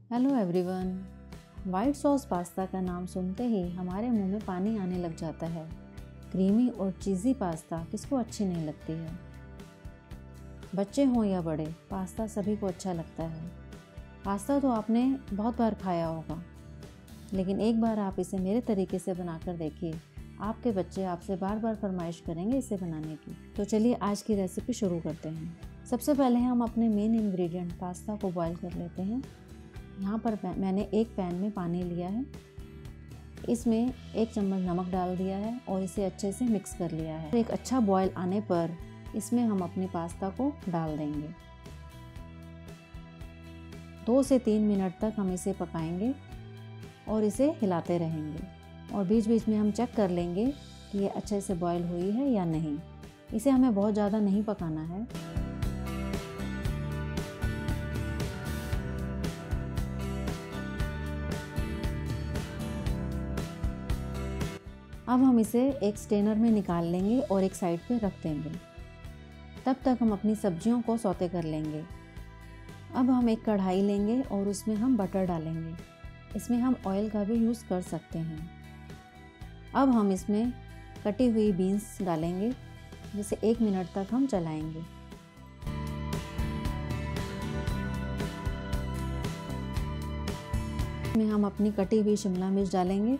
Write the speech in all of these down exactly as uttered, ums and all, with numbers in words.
Hello everyone. White sauce pasta का नाम सुनते ही हमारे मुंह में पानी आने लग जाता है। क्रीमी और चीज़ी पास्ता किसको अच्छी नहीं लगती है। बच्चे हों या बड़े, पास्ता सभी को अच्छा लगता है। पास्ता तो आपने बहुत बार खाया होगा, लेकिन एक बार आप इसे मेरे तरीके से बनाकर देखिए, आपके बच्चे आपसे बार बार फरमाइश करेंगे इसे बनाने की। तो चलिए आज की रेसिपी शुरू करते हैं। सबसे पहले हम अपने मेन इंग्रेडिएंट पास्ता को बॉईल कर लेते हैं। यहाँ पर मैंने एक पैन में पानी लिया है, इसमें एक चम्मच नमक डाल दिया है और इसे अच्छे से मिक्स कर लिया है। एक अच्छा बॉईल आने पर इसमें हम अपनी पास्ता को डाल देंगे। दो से तीन मिनट तक हम इसे पकाएंगे और इसे हिलाते रहेंगे और बीच बीच में हम चेक कर लेंगे कि ये अच्छे से बॉईल हुई है या नहीं। इसे हमें बहुत ज़्यादा नहीं पकाना है। अब हम इसे एक स्ट्रेनर में निकाल लेंगे और एक साइड पे रख देंगे। तब तक हम अपनी सब्जियों को सौते कर लेंगे। अब हम एक कढ़ाई लेंगे और उसमें हम बटर डालेंगे। इसमें हम ऑयल का भी यूज़ कर सकते हैं। अब हम इसमें कटी हुई बीन्स डालेंगे, जिसे एक मिनट तक हम चलाएंगे। इसमें हम अपनी कटी हुई शिमला मिर्च डालेंगे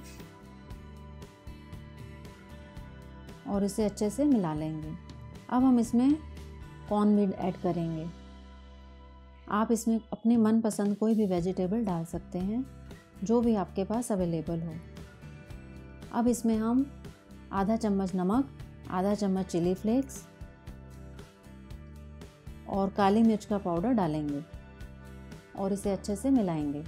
और इसे अच्छे से मिला लेंगे। अब हम इसमें कॉर्नमील ऐड करेंगे। आप इसमें अपने मनपसंद कोई भी वेजिटेबल डाल सकते हैं, जो भी आपके पास अवेलेबल हो। अब इसमें हम आधा चम्मच नमक, आधा चम्मच चिली फ्लेक्स और काली मिर्च का पाउडर डालेंगे और इसे अच्छे से मिलाएंगे।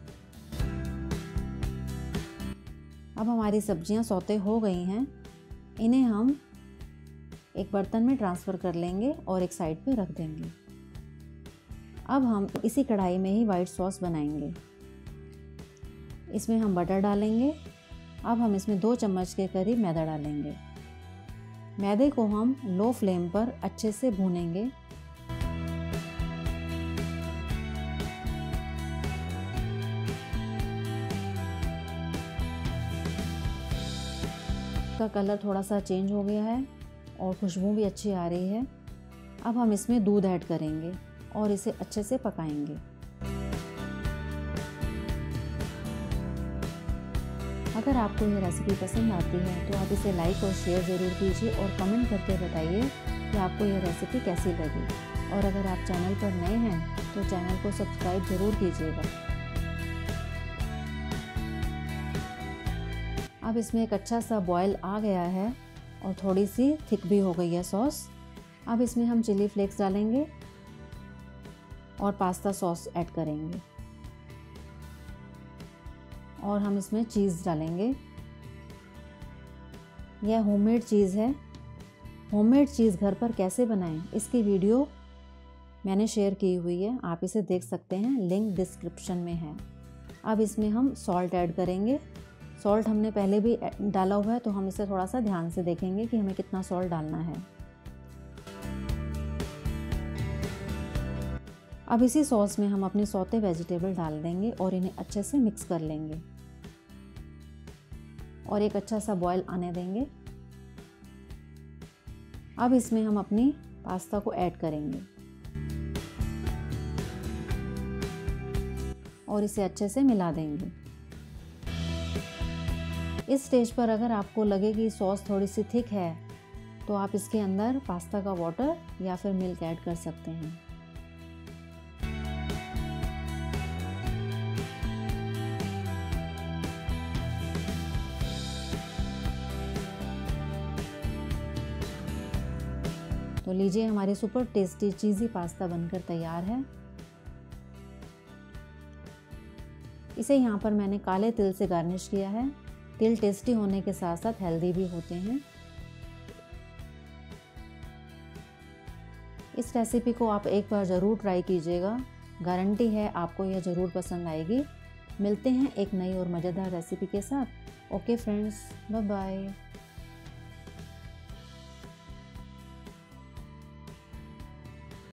अब हमारी सब्जियां सौते हो गई हैं। इन्हें हम एक बर्तन में ट्रांसफ़र कर लेंगे और एक साइड पे रख देंगे। अब हम इसी कढ़ाई में ही वाइट सॉस बनाएंगे। इसमें हम बटर डालेंगे। अब हम इसमें दो चम्मच के करीब मैदा डालेंगे। मैदे को हम लो फ्लेम पर अच्छे से भूनेंगे। का कलर थोड़ा सा चेंज हो गया है और खुशबू भी अच्छी आ रही है। अब हम इसमें दूध ऐड करेंगे और इसे अच्छे से पकाएंगे। अगर आपको यह रेसिपी पसंद आती है तो आप इसे लाइक और शेयर ज़रूर कीजिए और कमेंट करके बताइए कि आपको यह रेसिपी कैसी लगी। और अगर आप चैनल पर नए हैं तो चैनल को सब्सक्राइब ज़रूर कीजिएगा। अब इसमें एक अच्छा सा बॉयल आ गया है और थोड़ी सी थिक भी हो गई है सॉस। अब इसमें हम चिली फ्लेक्स डालेंगे और पास्ता सॉस ऐड करेंगे और हम इसमें चीज़ डालेंगे। यह होममेड चीज़ है। होममेड चीज़ घर पर कैसे बनाएं, इसकी वीडियो मैंने शेयर की हुई है, आप इसे देख सकते हैं, लिंक डिस्क्रिप्शन में है। अब इसमें हम सॉल्ट ऐड करेंगे। सॉल्ट हमने पहले भी डाला हुआ है, तो हम इसे थोड़ा सा ध्यान से देखेंगे कि हमें कितना सॉल्ट डालना है। अब इसी सॉस में हम अपनी सौते वेजिटेबल डाल देंगे और इन्हें अच्छे से मिक्स कर लेंगे और एक अच्छा सा बॉयल आने देंगे। अब इसमें हम अपनी पास्ता को ऐड करेंगे और इसे अच्छे से मिला देंगे। इस स्टेज पर अगर आपको लगे कि सॉस थोड़ी सी थिक है तो आप इसके अंदर पास्ता का वाटर या फिर मिल्क ऐड कर सकते हैं। तो लीजिए, हमारी सुपर टेस्टी चीज़ी पास्ता बनकर तैयार है। इसे यहाँ पर मैंने काले तिल से गार्निश किया है। तिल टेस्टी होने के साथ साथ हेल्दी भी होते हैं। इस रेसिपी को आप एक बार ज़रूर ट्राई कीजिएगा, गारंटी है आपको यह ज़रूर पसंद आएगी। मिलते हैं एक नई और मज़ेदार रेसिपी के साथ। Okay friends, bye bye.